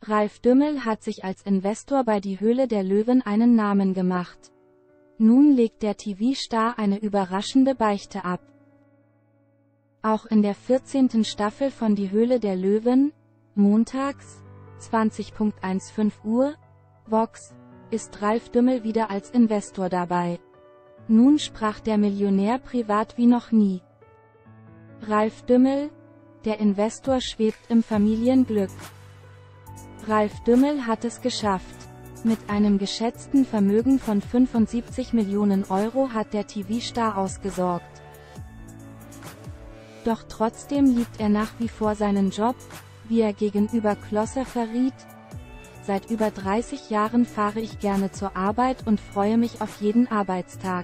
Ralf Dümmel hat sich als Investor bei Die Höhle der Löwen einen Namen gemacht. Nun legt der TV-Star eine überraschende Beichte ab. Auch in der 14. Staffel von Die Höhle der Löwen, montags, 20:15 Uhr, Vox, ist Ralf Dümmel wieder als Investor dabei. Nun sprach der Millionär privat wie noch nie. Ralf Dümmel, der Investor schwebt im Familienglück. Ralf Dümmel hat es geschafft. Mit einem geschätzten Vermögen von 75 Millionen Euro hat der TV-Star ausgesorgt. Doch trotzdem liebt er nach wie vor seinen Job, wie er gegenüber Klosser verriet. Seit über 30 Jahren fahre ich gerne zur Arbeit und freue mich auf jeden Arbeitstag.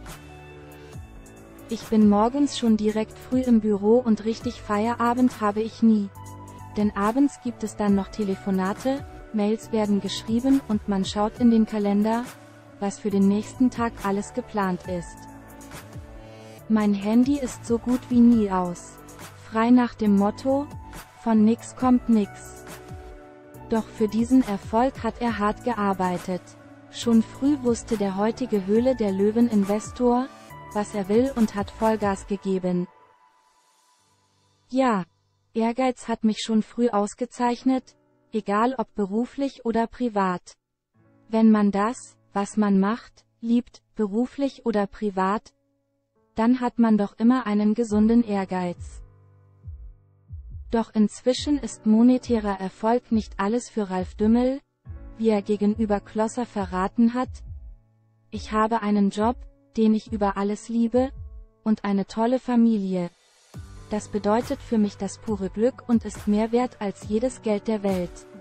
Ich bin morgens schon direkt früh im Büro und richtig Feierabend habe ich nie. Denn abends gibt es dann noch Telefonate, Mails werden geschrieben und man schaut in den Kalender, was für den nächsten Tag alles geplant ist. Mein Handy ist so gut wie nie aus. Frei nach dem Motto, von nix kommt nix. Doch für diesen Erfolg hat er hart gearbeitet. Schon früh wusste der heutige Höhle der Löwen-Investor, was er will und hat Vollgas gegeben. Ja, Ehrgeiz hat mich schon früh ausgezeichnet, egal ob beruflich oder privat. Wenn man das, was man macht, liebt, beruflich oder privat, dann hat man doch immer einen gesunden Ehrgeiz. Doch inzwischen ist monetärer Erfolg nicht alles für Ralf Dümmel, wie er gegenüber Klosser verraten hat. Ich habe einen Job, den ich über alles liebe, und eine tolle Familie. Das bedeutet für mich das pure Glück und ist mehr wert als jedes Geld der Welt.